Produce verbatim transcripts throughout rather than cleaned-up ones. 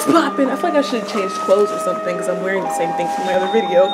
What's poppin'? I feel like I should change clothes or something because I'm wearing the same thing from my other video.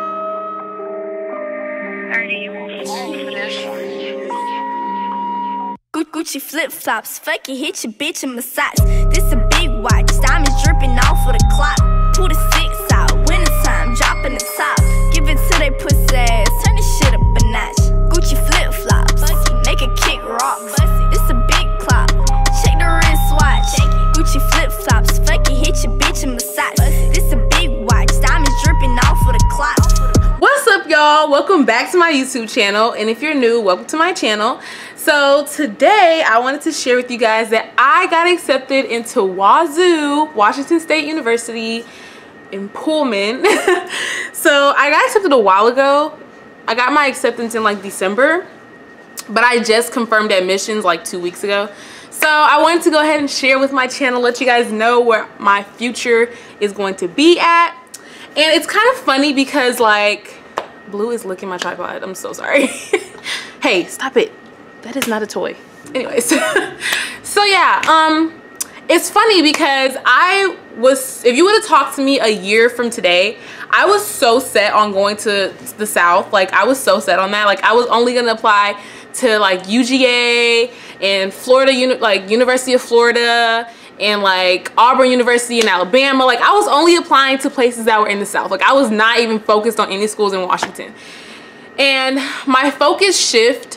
Gucci flip-flops, fucking hit your bitch in massage. This a big watch, diamonds dripping off of the clock. Pull the six out, winter time, dropping the top. Give it to they pussy ass, turn this shit up a notch. Gucci flip-flops, make a kick rock. This a big clock, check the wristwatch. Gucci flip-flops, fucking hit your bitch in massage. This a big watch, diamonds dripping off of the clock. What's up, y'all? Welcome back to my YouTube channel, and if you're new, welcome to my channel. So today I wanted to share with you guys that I got accepted into W S U, Washington State University in Pullman. So I got accepted a while ago. I got my acceptance in like December, but I just confirmed admissions like two weeks ago. So I wanted to go ahead and share with my channel, let you guys know where my future is going to be at. And it's kind of funny because like, Blue is licking my tripod. I'm so sorry. Hey, stop it. That is not a toy. Anyways, so yeah, um, it's funny because I was, if you would have talked to me a year from today, I was so set on going to the South. Like I was so set on that. Like I was only gonna apply to like U G A and Florida, uni like University of Florida and like Auburn University in Alabama. Like I was only applying to places that were in the South. Like I was not even focused on any schools in Washington. And my focus shift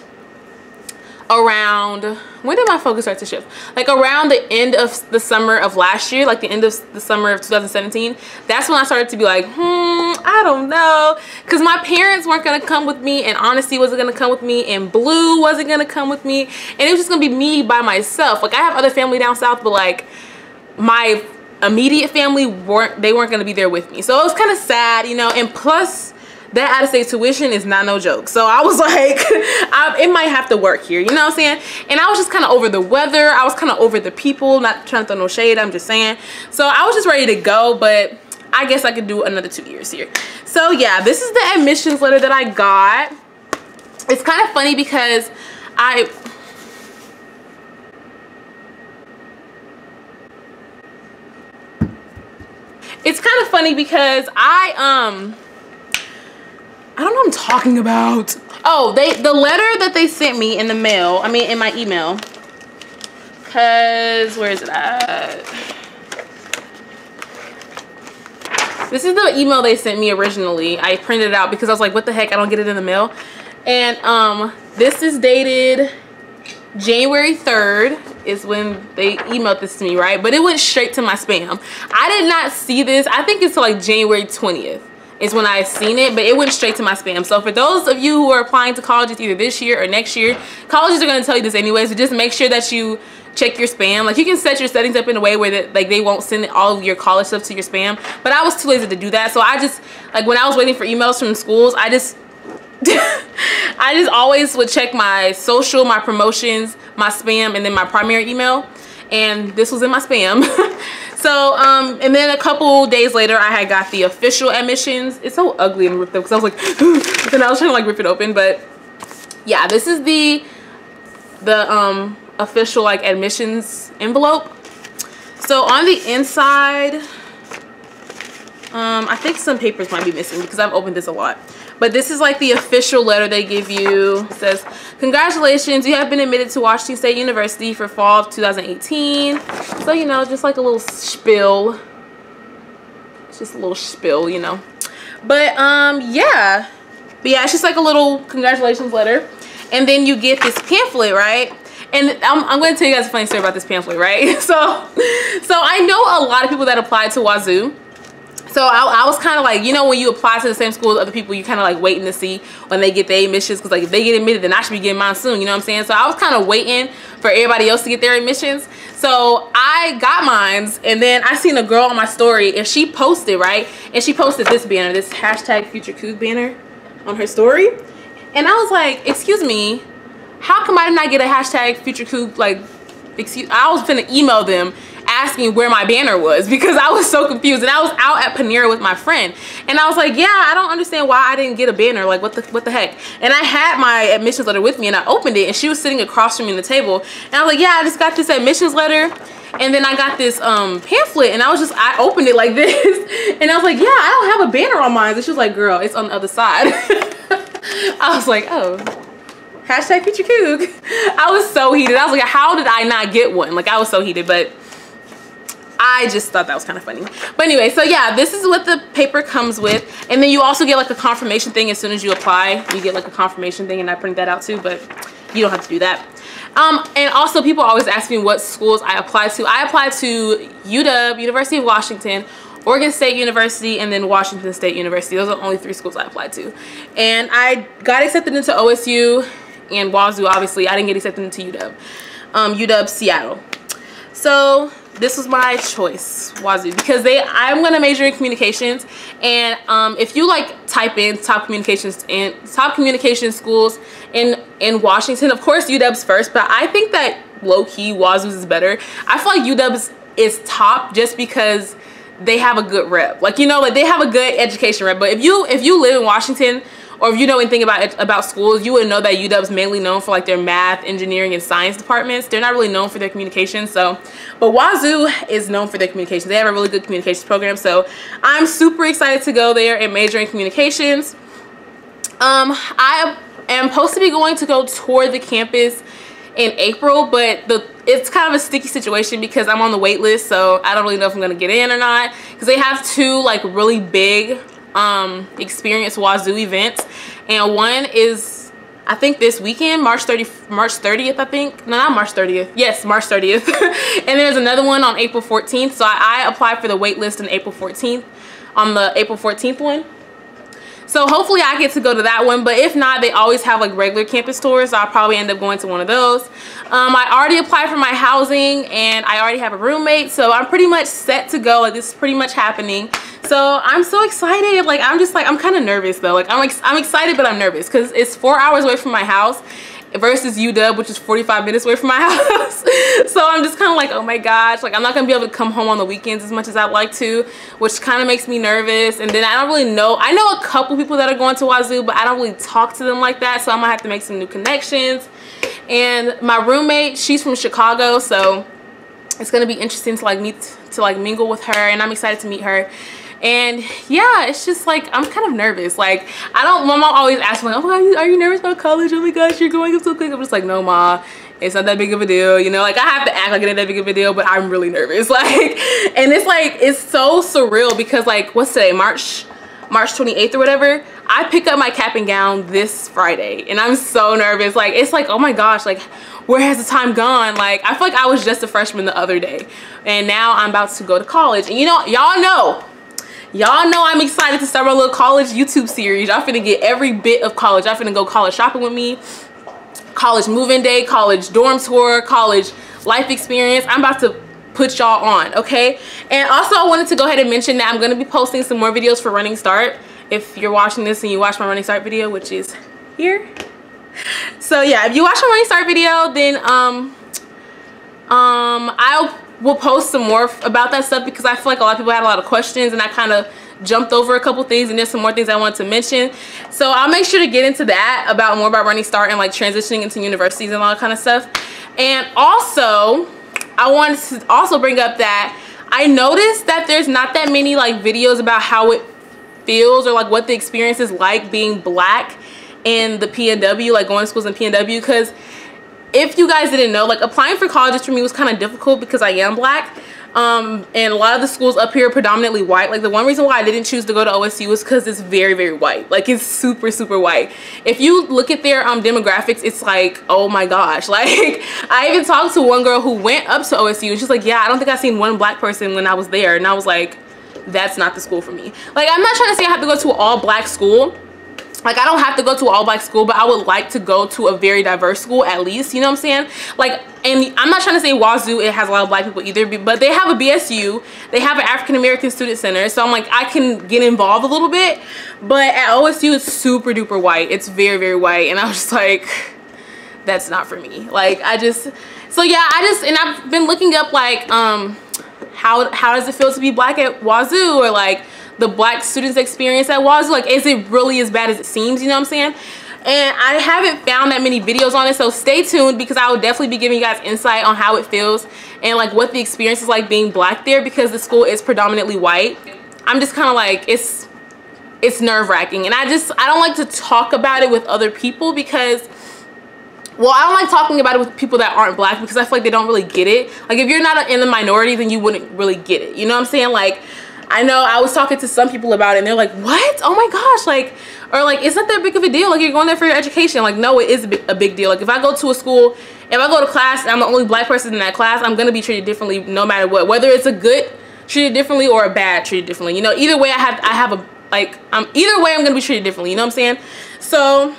around, when did my focus start to shift? Like around the end of the summer of last year, like the end of the summer of two thousand seventeen. That's when I started to be like, hmm, I don't know. Cause my parents weren't gonna come with me, and Honesty wasn't gonna come with me, and Blue wasn't gonna come with me. And it was just gonna be me by myself. Like I have other family down south, but like my immediate family weren't, they weren't gonna be there with me. So it was kind of sad, you know, and plus that out-of-state tuition is not no joke. So I was like, I, it might have to work here, you know what I'm saying? And I was just kind of over the weather. I was kind of over the people, not trying to throw no shade, I'm just saying. So I was just ready to go, but I guess I could do another two years here. So yeah, this is the admissions letter that I got. It's kind of funny because I... It's kind of funny because I, um... I don't know what I'm talking about. Oh, they the letter that they sent me in the mail, I mean in my email. Cause where is it at? This is the email they sent me originally. I printed it out because I was like, what the heck, I don't get it in the mail. And um this is dated January third is when they emailed this to me, right? But it went straight to my spam. I did not see this. I think it's like January twentieth. Is when I seen it, but it went straight to my spam. So for those of you who are applying to colleges either this year or next year, colleges are gonna tell you this anyway, so just make sure that you check your spam. Like you can set your settings up in a way where that like they won't send all of your college stuff to your spam, but I was too lazy to do that. So I just, like when I was waiting for emails from schools, I just, I just always would check my social, my promotions, my spam, and then my primary email. And this was in my spam. So, um, and then a couple days later, I had got the official admissions. It's so ugly and ripped up because I was like, and I was trying to like rip it open. But yeah, this is the, the um, official like admissions envelope. So on the inside, um, I think some papers might be missing because I've opened this a lot. But this is like the official letter they give you. It says, congratulations, you have been admitted to Washington State University for fall of two thousand eighteen. So, you know, just like a little spiel. It's just a little spiel, you know. But, um, yeah. But yeah, it's just like a little congratulations letter. And then you get this pamphlet, right? And I'm, I'm going to tell you guys a funny story about this pamphlet, right? So, so I know a lot of people that applied to W S U. So I, I was kind of like, you know, when you apply to the same school as other people, you kind of like waiting to see when they get their admissions. Because like if they get admitted, then I should be getting mine soon. You know what I'm saying? So I was kind of waiting for everybody else to get their admissions. So I got mines. And then I seen a girl on my story and she posted, right? And she posted this banner, this hashtag Future Coug banner on her story. And I was like, excuse me, how come I did not get a hashtag Future Coug? Like, excuse, I was finna email them asking where my banner was because I was so confused. And I was out at Panera with my friend and I was like, yeah, I don't understand why I didn't get a banner. Like what the what the heck? And I had my admissions letter with me and I opened it and she was sitting across from me on the table and I was like, yeah, I just got this admissions letter. And then I got this um, pamphlet, and I was just, I opened it like this. And I was like, yeah, I don't have a banner on mine. And she was like, girl, it's on the other side. I was like, oh, hashtag Future Coug. I was so heated. I was like, how did I not get one? Like, I was so heated, but I just thought that was kind of funny. But anyway, so yeah, this is what the paper comes with. And then you also get like a confirmation thing as soon as you apply. You get like a confirmation thing, and I print that out too, but you don't have to do that. Um, and also people always ask me what schools I apply to. I applied to U W, University of Washington, Oregon State University, and then Washington State University. Those are the only three schools I applied to. And I got accepted into O S U and Wazoo, obviously. I didn't get accepted into U W. Um, U W Seattle. So this was my choice, Wazoo, because they I'm gonna major in communications, and um, if you like type in top communications and top communication schools in in Washington, of course U W's first, but I think that low-key Wazoo's is better. I feel like U W's is top just because they have a good rep, like, you know, like they have a good education rep. But if you if you live in Washington, or if you know anything about about schools, you would know that U W is mainly known for like their math, engineering, and science departments. They're not really known for their communications. So, but Wazoo is known for their communications. They have a really good communications program. So I'm super excited to go there and major in communications. Um, I am supposed to be going to go tour the campus in April, but the it's kind of a sticky situation because I'm on the wait list. So I don't really know if I'm gonna get in or not, because they have two like really big um experience Wazoo events, and one is I think this weekend, March thirtieth, March thirtieth, I think. No, not March thirtieth. Yes, March thirtieth. And there's another one on April fourteenth. So I, I applied for the wait list on April fourteenth, on the April fourteenth one. So hopefully I get to go to that one, but if not, they always have like regular campus tours, so I'll probably end up going to one of those. Um, I already applied for my housing, and I already have a roommate, so I'm pretty much set to go. Like, this is pretty much happening. So I'm so excited. Like, I'm just like, I'm kind of nervous though. Like, I'm like, I'm excited, but I'm nervous because it's four hours away from my house versus U W, which is forty-five minutes away from my house. So I'm just kind of like, oh my gosh, like I'm not gonna be able to come home on the weekends as much as I'd like to, which kind of makes me nervous. And then I don't really know, I know a couple people that are going to Wazoo, but I don't really talk to them like that, so I'm gonna have to make some new connections. And my roommate, she's from Chicago, so it's gonna be interesting to like meet, to like mingle with her, and I'm excited to meet her. And yeah, it's just like, I'm kind of nervous. Like, I don't, my mom always asks me, like, oh, are you, are you nervous about college? Oh my gosh, you're growing up so quick. I'm just like, no, ma, it's not that big of a deal. You know, like, I have to act like it ain't that big of a deal, but I'm really nervous. Like, and it's like, it's so surreal because like, what's today, March, March twenty-eighth or whatever? I pick up my cap and gown this Friday, and I'm so nervous. Like, it's like, oh my gosh, like, where has the time gone? Like, I feel like I was just a freshman the other day, and now I'm about to go to college. And you know, y'all know, Y'all know I'm excited to start my little college YouTube series. Y'all finna get every bit of college. Y'all finna go college shopping with me, college move-in day, college dorm tour, college life experience. I'm about to put y'all on, okay? And also, I wanted to go ahead and mention that I'm gonna be posting some more videos for Running Start. If you're watching this and you watch my Running Start video, which is here. So yeah, if you watch my Running Start video, then um, um, I'll we'll post some more about that stuff because I feel like a lot of people had a lot of questions, and I kind of jumped over a couple things, and there's some more things I wanted to mention. So I'll make sure to get into that, about more about Running Start and like transitioning into universities and all that kind of stuff. And also, I wanted to also bring up that I noticed that there's not that many like videos about how it feels or like what the experience is like being black in the P N W, like going to schools in P N W, because if you guys didn't know, like applying for colleges for me was kind of difficult because I am black, um, and a lot of the schools up here are predominantly white. Like the one reason why I didn't choose to go to O S U was because it's very, very white. Like it's super, super white. If you look at their um, demographics, it's like, oh my gosh. Like I even talked to one girl who went up to O S U, and she's like, yeah, I don't think I've seen one black person when I was there. And I was like, that's not the school for me. Like I'm not trying to say I have to go to an all black school. Like I don't have to go to an all black school, but I would like to go to a very diverse school at least, you know what I'm saying? Like, and I'm not trying to say Wazoo, it has a lot of black people either, but they have a B S U, they have an African American Student Center, so I'm like, I can get involved a little bit, but at O S U it's super duper white. It's very, very white, and I was just like, that's not for me. Like I just, so yeah, I just, and I've been looking up like, um, how, how does it feel to be black at Wazoo, or like, the black students experience at Wazoo, like is it really as bad as it seems, you know what I'm saying? And I haven't found that many videos on it, so stay tuned because I will definitely be giving you guys insight on how it feels and like what the experience is like being black there, because the school is predominantly white. I'm just kind of like, it's it's nerve-wracking, and I just I don't like to talk about it with other people because, well, I don't like talking about it with people that aren't black because I feel like they don't really get it. Like, if you're not in the minority, then you wouldn't really get it. You know what I'm saying? Like, I know I was talking to some people about it and they're like, what? Oh my gosh, like, or like, it's not that big of a deal. Like, you're going there for your education. Like, no, it is a big, a big deal. Like, if I go to a school, if I go to class and I'm the only black person in that class, I'm gonna be treated differently no matter what. Whether it's a good treated differently or a bad treated differently. You know, either way I have I have a like um either way I'm gonna be treated differently, you know what I'm saying? So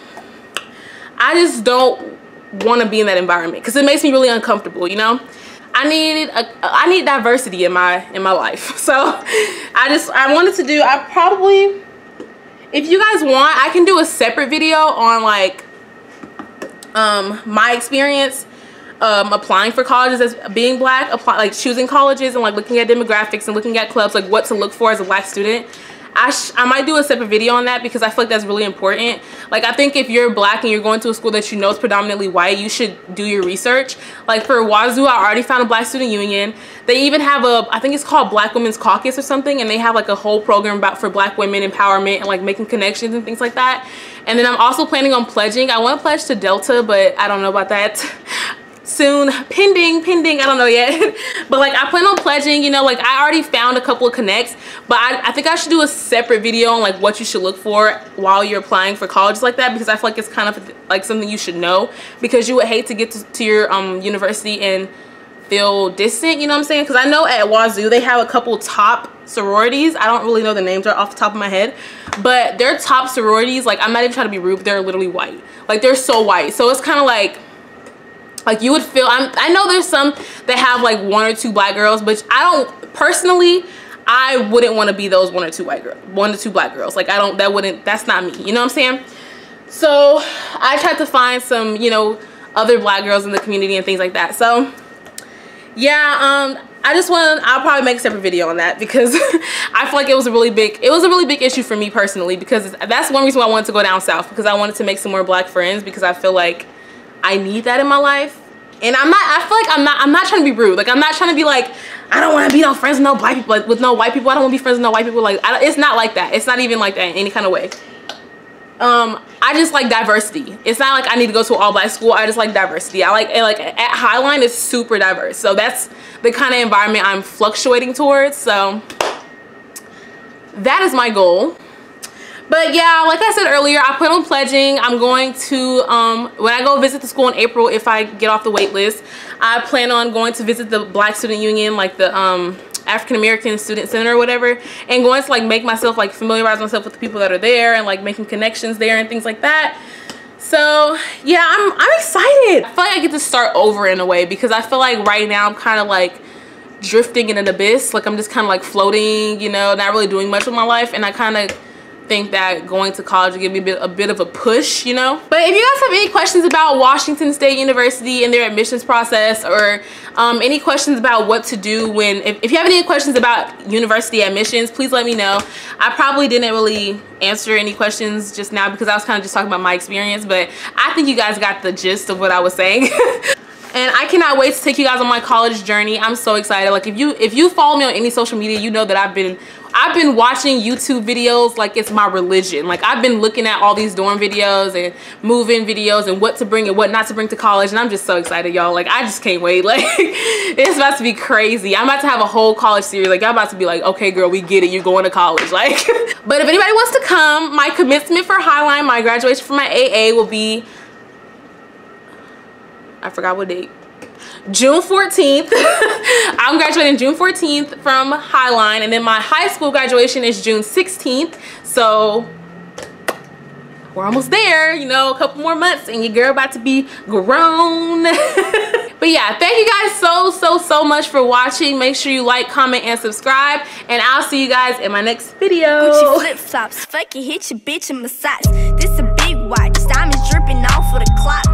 I just don't want to be in that environment because it makes me really uncomfortable, you know. I need a, I need diversity in my in my life. So I just I wanted to do, I probably, if you guys want, I can do a separate video on like um my experience um applying for colleges as being black, apply, like choosing colleges and like looking at demographics and looking at clubs, like what to look for as a black student. I, sh I might do a separate video on that because I feel like that's really important. Like, I think if you're black and you're going to a school that you know is predominantly white, you should do your research. Like, for W S U, I already found a black student union. They even have a, I think it's called Black Women's Caucus or something, and they have like a whole program about for black women empowerment and like making connections and things like that. And then I'm also planning on pledging. I want to pledge to Delta, but I don't know about that. Soon, pending pending I don't know yet. But like, I plan on pledging, you know. Like, I already found a couple of connects, but I, I think I should do a separate video on like what you should look for while you're applying for colleges like that, because I feel like it's kind of like something you should know, because you would hate to get to, to your um university and feel distant, you know what I'm saying? Because I know at W S U they have a couple top sororities. I don't really know the names right off the top of my head, but their top sororities, like, I'm not even trying to be rude, they're literally white. Like, they're so white. So it's kind of like Like, you would feel, I'm, I know there's some that have like one or two black girls, but I don't, personally, I wouldn't want to be those one or two white girls, one or two black girls. Like, I don't, that wouldn't, that's not me, you know what I'm saying? So I tried to find some, you know, other black girls in the community and things like that. So yeah, um, I just want to, I'll probably make a separate video on that because I feel like it was a really big, it was a really big issue for me personally, because that's one reason why I wanted to go down south, because I wanted to make some more black friends, because I feel like I need that in my life. And I'm not, I feel like I'm not, I'm not trying to be rude. Like, I'm not trying to be like, I don't want to be no friends with no white people, like with no white people. I don't want to be friends with no white people. Like, I, it's not like that. It's not even like that in any kind of way. Um, I just like diversity. It's not like I need to go to an all black school. I just like diversity. I like, like at Highline, it's super diverse. So that's the kind of environment I'm fluctuating towards. So that is my goal. But yeah, like I said earlier, I plan on pledging. I'm going to, um, when I go visit the school in April, if I get off the wait list, I plan on going to visit the Black Student Union, like the um, African American Student Center or whatever, and going to like make myself, like familiarize myself with the people that are there and like making connections there and things like that. So yeah, I'm, I'm excited. I feel like I get to start over in a way, because I feel like right now I'm kind of like drifting in an abyss. Like, I'm just kind of like floating, you know, not really doing much with my life, and I kind of think that going to college will give me a bit, a bit of a push, you know. But if you guys have any questions about Washington State University and their admissions process, or um, any questions about what to do when, if, if you have any questions about university admissions, please let me know. I probably didn't really answer any questions just now because I was kind of just talking about my experience, but I think you guys got the gist of what I was saying. And I cannot wait to take you guys on my college journey. I'm so excited. Like, if you if you follow me on any social media, you know that I've been I've been watching YouTube videos like it's my religion. Like, I've been looking at all these dorm videos and move-in videos and what to bring and what not to bring to college, and I'm just so excited, y'all. Like, I just can't wait. Like, it's about to be crazy. I'm about to have a whole college series. Like, y'all about to be like, okay, girl, we get it. You're going to college. Like, but if anybody wants to come, my commencement for Highline, my graduation for my A A will be, I forgot what date. June fourteenth. I'm graduating June fourteenth from Highline, and then my high school graduation is June sixteenth. So we're almost there, you know, a couple more months and your girl about to be grown. But yeah, thank you guys so, so, so much for watching. Make sure you like, comment, and subscribe, and I'll see you guys in my next video. Gucci flip-flops, fucking hit your bitch in my socks. This a big watch, diamonds dripping off of the clock.